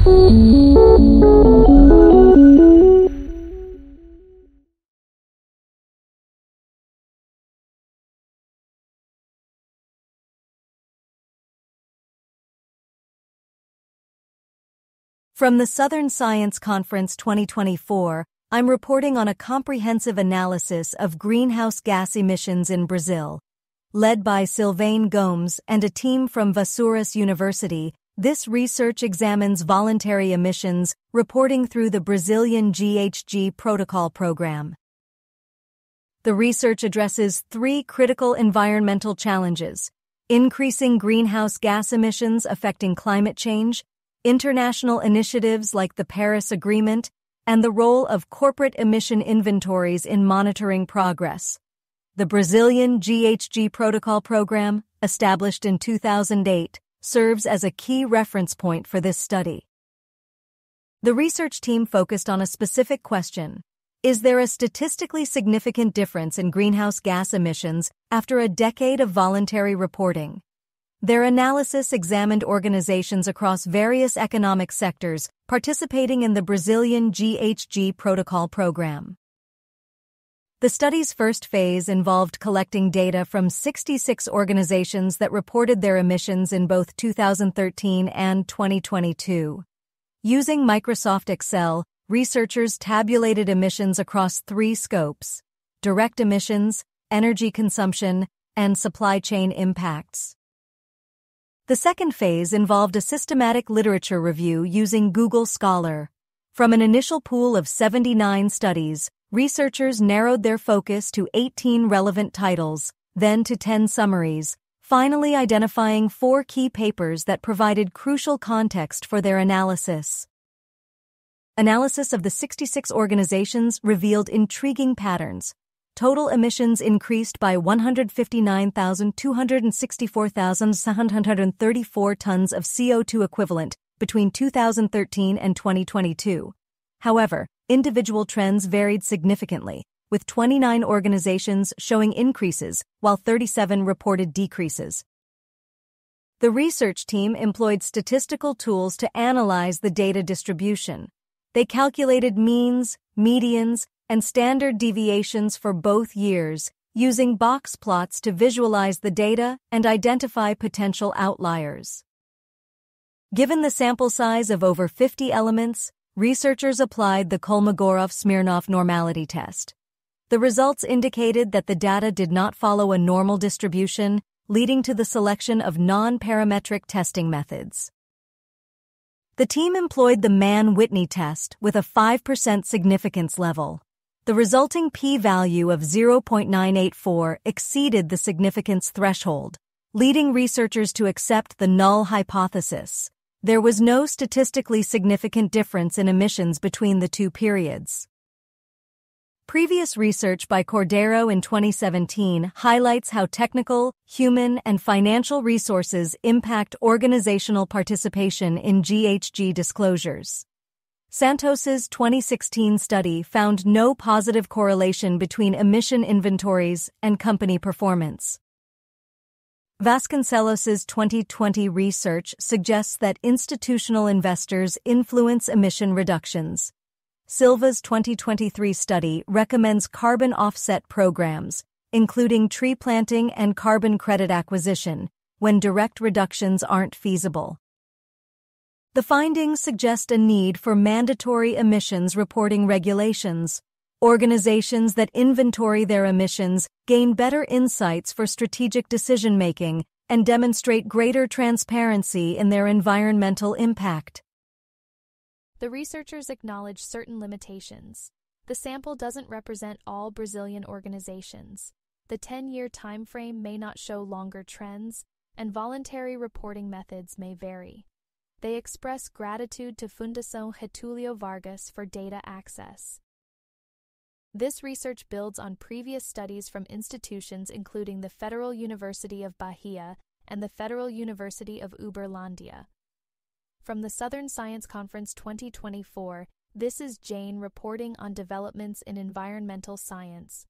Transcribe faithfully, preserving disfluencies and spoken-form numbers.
From the Southern Science Conference twenty twenty-four, I'm reporting on a comprehensive analysis of greenhouse gas emissions in Brazil. Led by Sylvain Gomes and a team from Vassouras University, this research examines voluntary emissions reporting through the Brazilian G H G Protocol Program. The research addresses three critical environmental challenges: increasing greenhouse gas emissions affecting climate change, international initiatives like the Paris Agreement, and the role of corporate emission inventories in monitoring progress. The Brazilian G H G Protocol Program, established in two thousand eight, serves as a key reference point for this study. The research team focused on a specific question: is there a statistically significant difference in greenhouse gas emissions after a decade of voluntary reporting? Their analysis examined organizations across various economic sectors participating in the Brazilian G H G Protocol Program. The study's first phase involved collecting data from sixty-six organizations that reported their emissions in both two thousand thirteen and twenty twenty-two. Using Microsoft Excel, researchers tabulated emissions across three scopes: direct emissions, energy consumption, and supply chain impacts. The second phase involved a systematic literature review using Google Scholar. From an initial pool of seventy-nine studies, researchers narrowed their focus to eighteen relevant titles, then to ten summaries, finally identifying four key papers that provided crucial context for their analysis. Analysis of the sixty-six organizations revealed intriguing patterns. Total emissions increased by one hundred fifty-nine thousand two hundred sixty-four thousand seven hundred thirty-four tons of C O two equivalent between two thousand thirteen and twenty twenty-two. However, individual trends varied significantly, with twenty-nine organizations showing increases while thirty-seven reported decreases. The research team employed statistical tools to analyze the data distribution. They calculated means, medians, and standard deviations for both years, using box plots to visualize the data and identify potential outliers. Given the sample size of over fifty elements, researchers applied the Kolmogorov-Smirnov normality test. The results indicated that the data did not follow a normal distribution, leading to the selection of non-parametric testing methods. The team employed the Mann-Whitney test with a five percent significance level. The resulting p-value of zero point nine eight four exceeded the significance threshold, leading researchers to accept the null hypothesis. There was no statistically significant difference in emissions between the two periods. Previous research by Cordero in twenty seventeen highlights how technical, human, and financial resources impact organizational participation in G H G disclosures. Santos's twenty sixteen study found no positive correlation between emission inventories and company performance. Vasconcelos's twenty twenty research suggests that institutional investors influence emission reductions. Silva's twenty twenty-three study recommends carbon offset programs, including tree planting and carbon credit acquisition, when direct reductions aren't feasible. The findings suggest a need for mandatory emissions reporting regulations. Organizations that inventory their emissions gain better insights for strategic decision-making and demonstrate greater transparency in their environmental impact. The researchers acknowledge certain limitations. The sample doesn't represent all Brazilian organizations. The ten-year timeframe may not show longer trends, and voluntary reporting methods may vary. They express gratitude to Fundação Getúlio Vargas for data access. This research builds on previous studies from institutions including the Federal University of Bahia and the Federal University of Uberlândia. From the Southern Science Conference twenty twenty-four, this is Jane reporting on developments in environmental science.